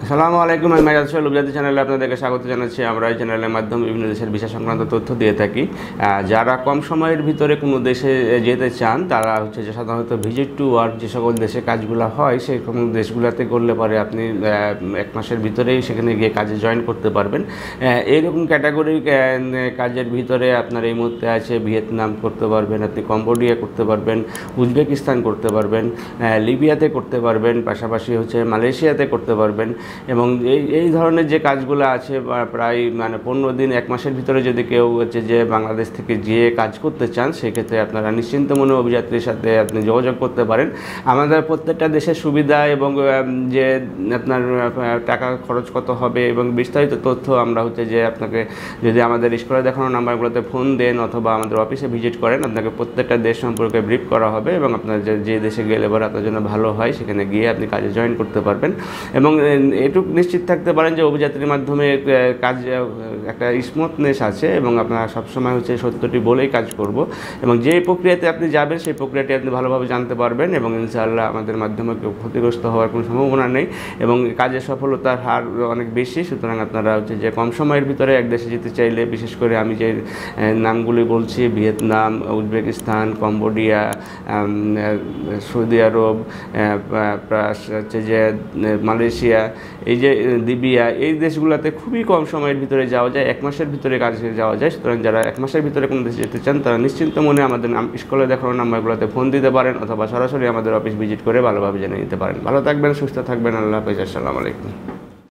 আসসালামু আলাইকুম। আমি মাইরাজ সোহেল উপজাতি চ্যানেলে আপনাদেরকে স্বাগত জানাচ্ছি। আমরা এই চ্যানেলের মাধ্যমে বিভিন্ন দেশের ভিসা সংক্রান্ত তথ্য দিয়ে থাকি। যারা কম সময়ের ভিতরে কোনো দেশে যেতে চান তারা হচ্ছে যে সাধারণত ভিজিট টু ওয়ার্ক যে সকল দেশে কাজগুলো হয় সেই সকল দেশগুলোতে করলে পরে আপনি 1 মাসের ভিতরেই সেখানে গিয়ে কাজে জয়েন করতে পারবেন। এইরকম ক্যাটাগরি কাজের ভিতরে আপনার এই মুহূর্তে আছে ভিয়েতনাম করতে পারবেন, আপনি কম্বোডিয়া করতে পারবেন, উজবেকিস্তান করতে পারবেন, লিবিয়াতে করতে পারবেন, পাশাপাশি হচ্ছে মালয়েশিয়াতে করতে পারবেন। এবং এই ধরনের যে কাজগুলো আছে প্রায় 15 দিন 1 মাসের ভিতরে যদি কেউ হচ্ছে যে বাংলাদেশ থেকে যেয়ে কাজ করতে চান সেক্ষেত্রে আপনারা নিশ্চিন্ত মনে অভিযাত্রীর সাথে আপনি যোগাযোগ করতে পারেন। আমাদের প্রত্যেকটা দেশের সুবিধা এবং যে আপনার টাকা খরচ কত হবে এবং বিস্তারিত তথ্য আমরা হচ্ছে যে আপনাকে যদি আমাদের স্ক্রিনে দেখানো নাম্বারগুলোতে ফোন দেন অথবা আমাদের অফিসে ভিজিট করেন আপনাকে প্রত্যেকটা দেশ সম্পর্কে ব্রিফ করা হবে এবং আপনার যে দেশে গেলে পরে আপনার জন্য ভালো হয় সেখানে গিয়ে আপনি কাজে জয়েন করতে পারবেন। এবং এটুকু নিশ্চিত থাকতে পারেন যে অভিযাত্রীর মাধ্যমে কাজ একটা স্মুথনেস আছে এবং আপনারা সবসময় হচ্ছে সত্যটি বলেই কাজ করব এবং যে প্রক্রিয়াতে আপনি যাবেন সেই প্রক্রিয়াটি আপনি ভালোভাবে জানতে পারবেন এবং ইনশাআল্লাহ আমাদের মাধ্যমে কেউ ক্ষতিগ্রস্ত হওয়ার কোনো সম্ভাবনা নেই এবং কাজের সফলতার হার অনেক বেশি। সুতরাং আপনারা হচ্ছে যে কম সময়ের ভিতরে এক দেশে যেতে চাইলে বিশেষ করে আমি যে নামগুলি বলছি Vietnam, Uzbekistan, Cambodia, Saudi Arab, হচ্ছে যে মালয়েশিয়া, এই যে লিবিয়া, এই দেশগুলোতে খুবই কম সময়ের ভিতরে যাওয়া যায়, 1 মাসের ভিতরে কাজে যাওয়া যায়। সুতরাং যারা 1 মাসের ভিতরে কোনো দেশে যেতে চান তারা নিশ্চিন্ত মনে আমাদের স্কুলে দেখানো নাম্বারগুলোতে ফোন দিতে পারেন অথবা সরাসরি আমাদের অফিস ভিজিট করে ভালোভাবে জেনে নিতে পারেন। ভালো থাকবেন, সুস্থ থাকবেন। আল্লাহ হাফেজ। আসসালামু আলাইকুম।